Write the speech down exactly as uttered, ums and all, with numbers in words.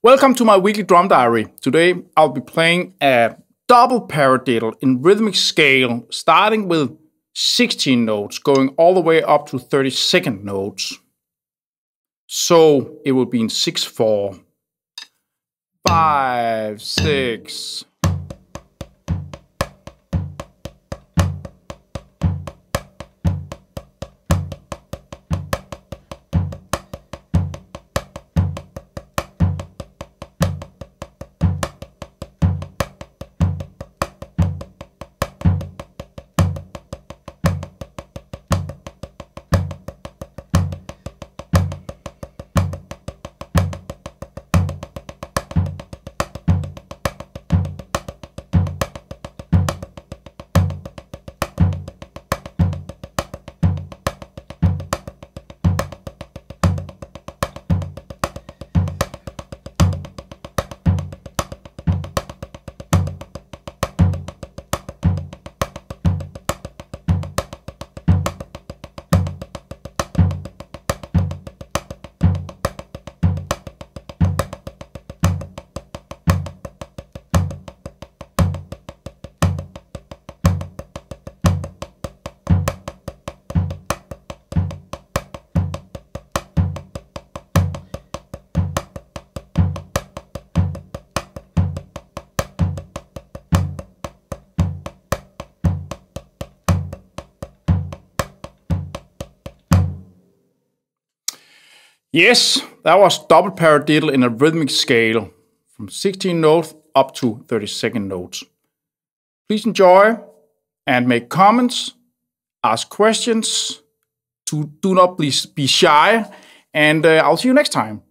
Welcome to my weekly drum diary. Today I'll be playing a double paradiddle in rhythmic scale, starting with sixteen notes, going all the way up to thirty-second notes. So it will be in six four, five, six. Yes, that was double paradiddle in a rhythmic scale from sixteen notes up to thirty-second notes. Please enjoy and make comments, ask questions. Do, do not please be shy, and uh, I'll see you next time.